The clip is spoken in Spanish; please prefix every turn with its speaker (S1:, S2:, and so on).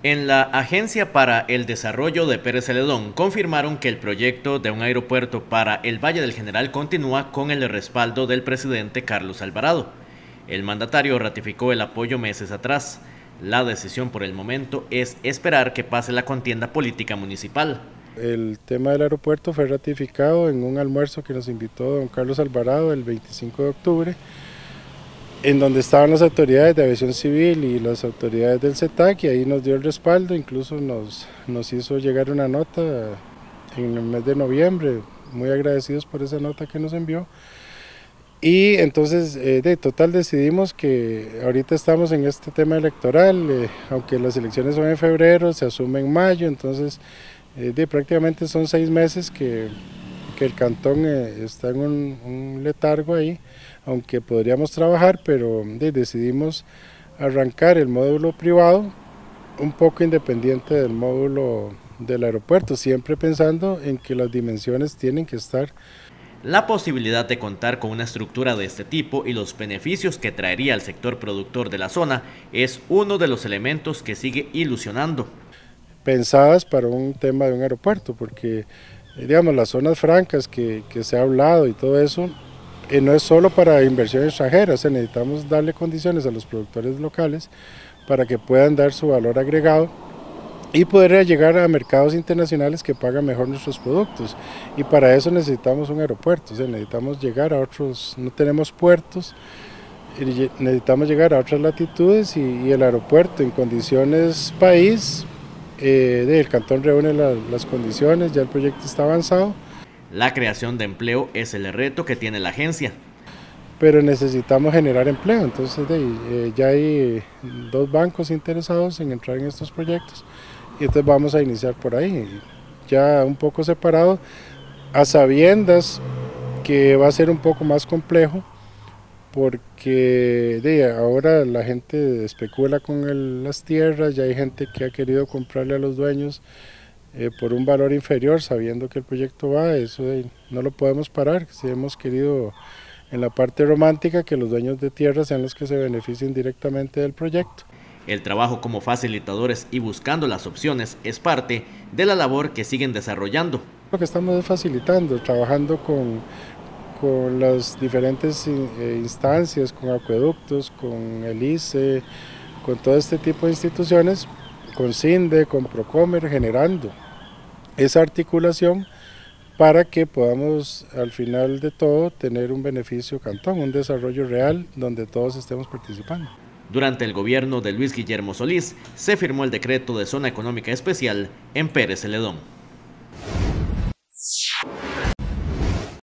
S1: En la Agencia para el Desarrollo de Pérez Celedón confirmaron que el proyecto de un aeropuerto para el Valle del General continúa con el respaldo del presidente Carlos Alvarado. El mandatario ratificó el apoyo meses atrás. La decisión por el momento es esperar que pase la contienda política municipal.
S2: El tema del aeropuerto fue ratificado en un almuerzo que nos invitó don Carlos Alvarado el 25 de octubre, en donde estaban las autoridades de aviación civil y las autoridades del CETAC, y ahí nos dio el respaldo, incluso nos hizo llegar una nota en el mes de noviembre, muy agradecidos por esa nota que nos envió. Y entonces de total decidimos que ahorita estamos en este tema electoral, aunque las elecciones son en febrero, se asume en mayo, entonces prácticamente son 6 meses que el cantón está en un letargo ahí, aunque podríamos trabajar, pero decidimos arrancar el módulo privado un poco independiente del módulo del aeropuerto, siempre pensando en que las dimensiones tienen que estar.
S1: La posibilidad de contar con una estructura de este tipo y los beneficios que traería al sector productor de la zona es uno de los elementos que sigue ilusionando.
S2: Pensadas para un tema de un aeropuerto, porque digamos las zonas francas que se ha hablado y todo eso, no es solo para inversión extranjera, necesitamos darle condiciones a los productores locales para que puedan dar su valor agregado y poder llegar a mercados internacionales que pagan mejor nuestros productos, y para eso necesitamos un aeropuerto, necesitamos llegar a otros, no tenemos puertos, necesitamos llegar a otras latitudes, y el aeropuerto en condiciones país, el cantón reúne las condiciones, ya el proyecto está avanzado.
S1: La creación de empleo es el reto que tiene la agencia.
S2: Pero necesitamos generar empleo, entonces ya hay 2 bancos interesados en entrar en estos proyectos, y entonces vamos a iniciar por ahí, ya un poco separado, a sabiendas que va a ser un poco más complejo, porque ahora la gente especula con las tierras, ya hay gente que ha querido comprarle a los dueños por un valor inferior, sabiendo que el proyecto va, eso no lo podemos parar. Si hemos querido en la parte romántica que los dueños de tierra sean los que se beneficien directamente del proyecto.
S1: El trabajo como facilitadores y buscando las opciones es parte de la labor que siguen desarrollando.
S2: Lo que estamos es facilitando, trabajando con las diferentes instancias, con acueductos, con el ICE, con todo este tipo de instituciones, con CINDE, con Procomer, generando esa articulación para que podamos al final de todo tener un beneficio cantón, un desarrollo real donde todos estemos participando.
S1: Durante el gobierno de Luis Guillermo Solís se firmó el decreto de zona económica especial en Pérez Celedón.